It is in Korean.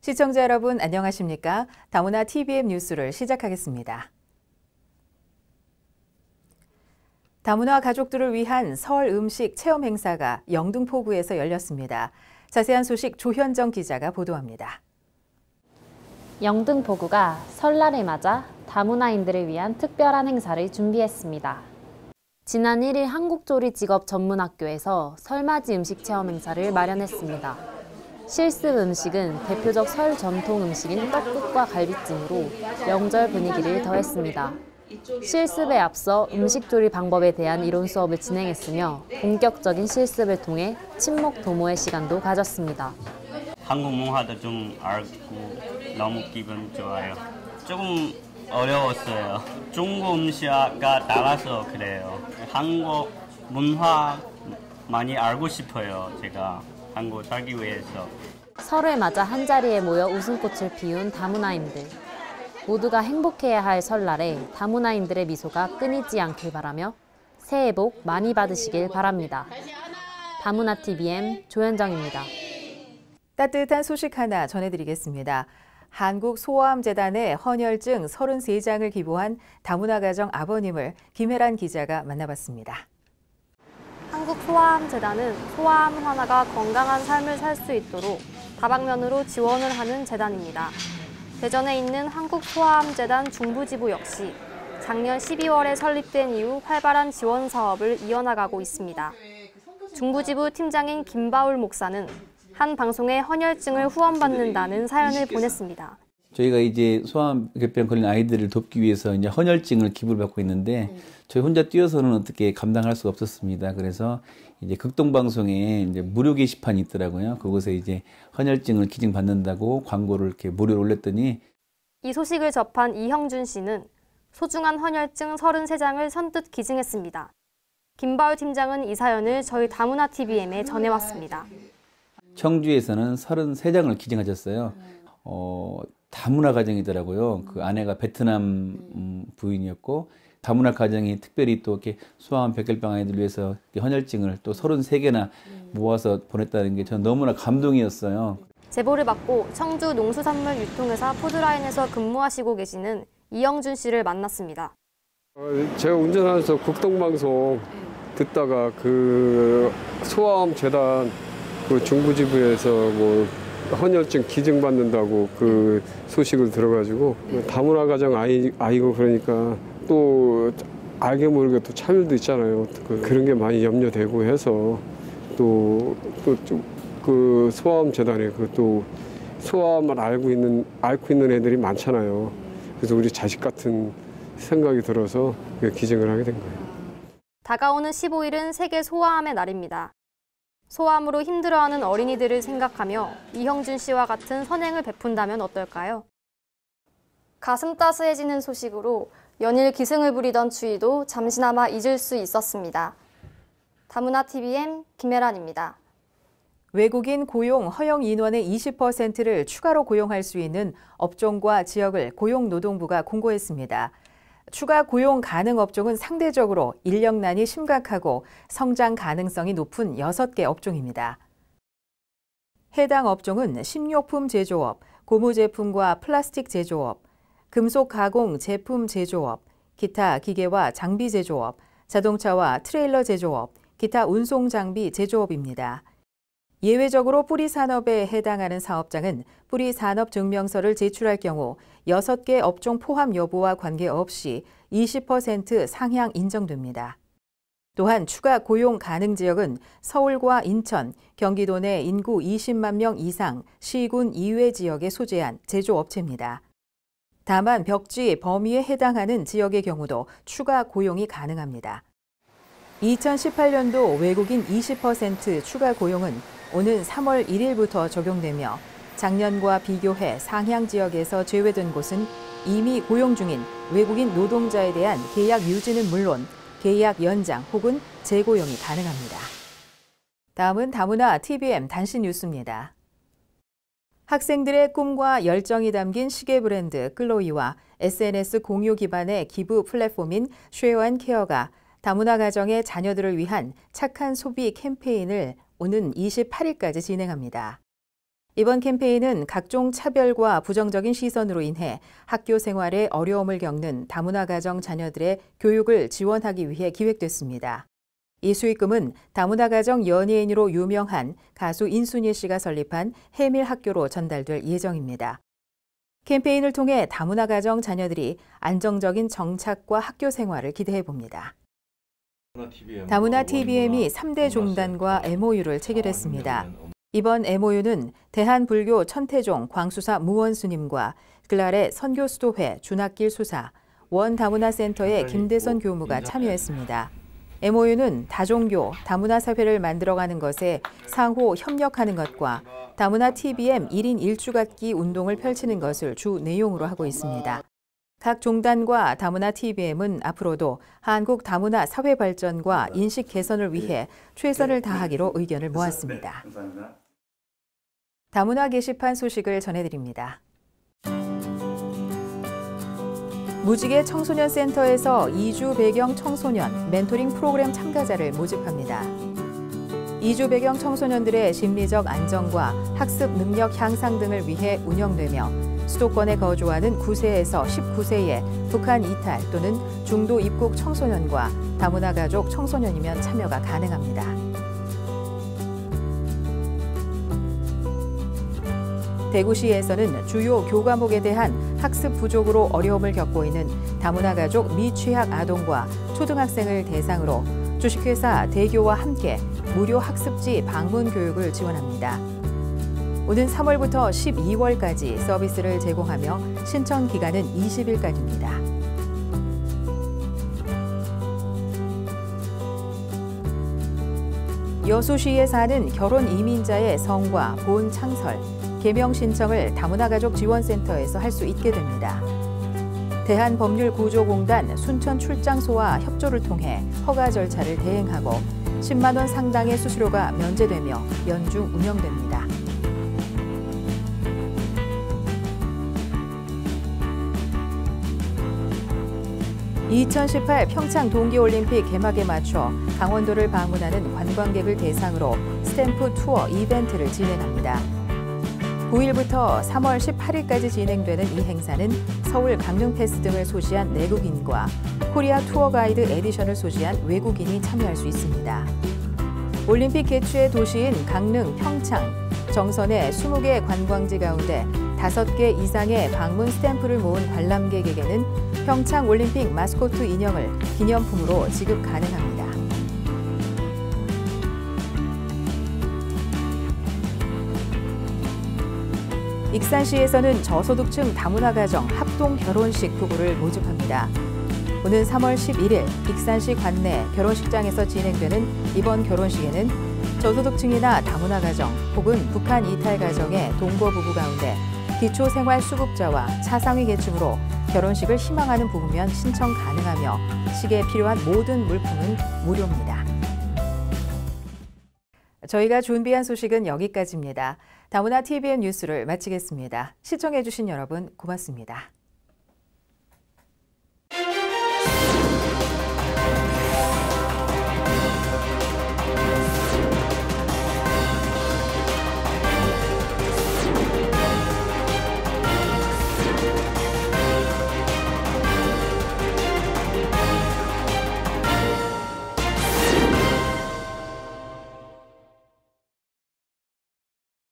시청자 여러분 안녕하십니까? 다문화 TVM 뉴스를 시작하겠습니다. 다문화 가족들을 위한 설 음식 체험 행사가 영등포구에서 열렸습니다. 자세한 소식 조현정 기자가 보도합니다. 영등포구가 설날을 맞아 다문화인들을 위한 특별한 행사를 준비했습니다. 지난 1일 한국조리직업전문학교에서 설맞이 음식 체험 행사를 마련했습니다. 실습 음식은 대표적 설 전통 음식인 떡국과 갈비찜으로 명절 분위기를 더했습니다. 실습에 앞서 음식 조리 방법에 대한 이론 수업을 진행했으며 본격적인 실습을 통해 친목 도모의 시간도 가졌습니다. 한국 문화도 좀 알고 너무 기분 좋아요. 조금 어려웠어요. 중국 음식가 나가서 그래요. 한국 문화 많이 알고 싶어요. 제가 한국 살기 위해서. 설을 맞아 한자리에 모여 웃음꽃을 피운 다문화인들. 모두가 행복해야 할 설날에 다문화인들의 미소가 끊이지 않길 바라며 새해 복 많이 받으시길 바랍니다. 다문화 TVM 조현정입니다. 따뜻한 소식 하나 전해드리겠습니다. 한국소아암재단에 헌혈증 33장을 기부한 다문화 가정 아버님을 김혜란 기자가 만나봤습니다. 한국소아암재단은 소아암 하나가 건강한 삶을 살 수 있도록 다방면으로 지원을 하는 재단입니다. 대전에 있는 한국소아암재단 중부지부 역시 작년 12월에 설립된 이후 활발한 지원 사업을 이어나가고 있습니다. 중부지부 팀장인 김바울 목사는 한 방송에 헌혈증을 후원받는다는 사연을 보냈습니다. 저희가 이제 소아암개병 걸린 아이들을 돕기 위해서 이제 헌혈증을 기부를 받고 있는데 저희 혼자 뛰어서는 어떻게 감당할 수가 없었습니다. 그래서 이제 극동방송에 이제 무료 게시판이 있더라고요. 그곳에 이제 헌혈증을 기증받는다고 광고를 이렇게 무료로 올렸더니 이 소식을 접한 이형준 씨는 소중한 헌혈증 33장을 선뜻 기증했습니다. 김바울 팀장은 이 사연을 저희 다문화 TVM에 전해왔습니다. 청주에서는 33장을 기증하셨어요. 다문화 가정이더라고요. 그 아내가 베트남 부인이었고 다문화 가정이 특별히 또 이렇게 소아암 백혈병 아이들 위해서 헌혈증을 또 33개나 모아서 보냈다는 게 저는 너무나 감동이었어요. 제보를 받고 청주 농수산물 유통회사 푸드라인에서 근무하시고 계시는 이영준 씨를 만났습니다. 제가 운전하면서 국동방송 듣다가 그 소아암 재단 그 중부지부에서 뭐 헌혈증 기증받는다고 그 소식을 들어가지고 다문화 가정 아이고 그러니까 또 알게 모르게 또 차별도 있잖아요. 그런 게 많이 염려되고 해서 또 그 소아암 재단에 그 또 소아암을 앓고 있는 애들이 많잖아요. 그래서 우리 자식 같은 생각이 들어서 기증을 하게 된 거예요. 다가오는 15일은 세계 소아암의 날입니다. 소아암으로 힘들어하는 어린이들을 생각하며 이형준 씨와 같은 선행을 베푼다면 어떨까요? 가슴 따스해지는 소식으로 연일 기승을 부리던 추위도 잠시나마 잊을 수 있었습니다. 다문화 TVM 김혜란입니다. 외국인 고용 허용 인원의 20%를 추가로 고용할 수 있는 업종과 지역을 고용노동부가 공고했습니다. 추가 고용 가능 업종은 상대적으로 인력난이 심각하고 성장 가능성이 높은 6개 업종입니다. 해당 업종은 식료품 제조업, 고무 제품과 플라스틱 제조업, 금속 가공 제품 제조업, 기타 기계와 장비 제조업, 자동차와 트레일러 제조업, 기타 운송 장비 제조업입니다. 예외적으로 뿌리 산업에 해당하는 사업장은 뿌리 산업 증명서를 제출할 경우 6개 업종 포함 여부와 관계없이 20% 상향 인정됩니다. 또한 추가 고용 가능 지역은 서울과 인천, 경기도 내 인구 20만 명 이상 시군 이외 지역에 소재한 제조업체입니다. 다만 벽지 범위에 해당하는 지역의 경우도 추가 고용이 가능합니다. 2018년도 외국인 20% 추가 고용은 오는 3월 1일부터 적용되며 작년과 비교해 상향 지역에서 제외된 곳은 이미 고용 중인 외국인 노동자에 대한 계약 유지는 물론 계약 연장 혹은 재고용이 가능합니다. 다음은 다문화 TVM 단신 뉴스입니다. 학생들의 꿈과 열정이 담긴 시계 브랜드 클로이와 SNS 공유 기반의 기부 플랫폼인 쉐어앤케어가 다문화 가정의 자녀들을 위한 착한 소비 캠페인을 오는 28일까지 진행합니다. 이번 캠페인은 각종 차별과 부정적인 시선으로 인해 학교 생활에 어려움을 겪는 다문화 가정 자녀들의 교육을 지원하기 위해 기획됐습니다. 이 수익금은 다문화 가정 연예인으로 유명한 가수 인순이 씨가 설립한 해밀학교로 전달될 예정입니다. 캠페인을 통해 다문화 가정 자녀들이 안정적인 정착과 학교 생활을 기대해 봅니다. 다문화 TBM이 3대 종단과 MOU를 체결했습니다. 이번 MOU는 대한불교 천태종 광수사 무원스님과 글랄의 선교수도회 준학길 수사, 원다문화센터의 김대선 교무가 참여했습니다. MOU는 다종교, 다문화 사회를 만들어가는 것에 상호 협력하는 것과 다문화 TBM 1인 1주갓기 운동을 펼치는 것을 주 내용으로 하고 있습니다. 각 종단과 다문화 TBM은 앞으로도 한국 다문화 사회 발전과 인식 개선을 위해 최선을 다하기로 의견을 모았습니다. 다문화 게시판 소식을 전해드립니다. 무지개 청소년 센터에서 이주 배경 청소년 멘토링 프로그램 참가자를 모집합니다. 이주 배경 청소년들의 심리적 안정과 학습 능력 향상 등을 위해 운영되며 수도권에 거주하는 9세에서 19세의 북한 이탈 또는 중도 입국 청소년과 다문화 가족 청소년이면 참여가 가능합니다. 대구시에서는 주요 교과목에 대한 학습 부족으로 어려움을 겪고 있는 다문화 가족 미취학 아동과 초등학생을 대상으로 주식회사 대교와 함께 무료 학습지 방문 교육을 지원합니다. 오는 3월부터 12월까지 서비스를 제공하며 신청 기간은 20일까지입니다. 여수시에 사는 결혼 이민자의 성과 본 창설, 개명 신청을 다문화 가족 지원센터에서 할 수 있게 됩니다. 대한법률구조공단 순천 출장소와 협조를 통해 허가 절차를 대행하고 10만 원 상당의 수수료가 면제되며 연중 운영됩니다. (2018) 평창 동계올림픽 개막에 맞춰 강원도를 방문하는 관광객을 대상으로 스탬프 투어 이벤트를 진행합니다. 9일부터 3월 18일까지 진행되는 이 행사는 서울 강릉패스 등을 소지한 내국인과 코리아 투어 가이드 에디션을 소지한 외국인이 참여할 수 있습니다. 올림픽 개최 도시인 강릉, 평창, 정선의 20개 관광지 가운데 5개 이상의 방문 스탬프를 모은 관람객에게는 평창 올림픽 마스코트 인형을 기념품으로 지급 가능합니다. 익산시에서는 저소득층 다문화 가정 합동 결혼식 부부를 모집합니다. 오는 3월 11일 익산시 관내 결혼식장에서 진행되는 이번 결혼식에는 저소득층이나 다문화 가정 혹은 북한 이탈 가정의 동거 부부 가운데 기초생활수급자와 차상위 계층으로 결혼식을 희망하는 부부면 신청 가능하며 식에 필요한 모든 물품은 무료입니다. 저희가 준비한 소식은 여기까지입니다. 다문화 TBM 뉴스를 마치겠습니다. 시청해주신 여러분 고맙습니다.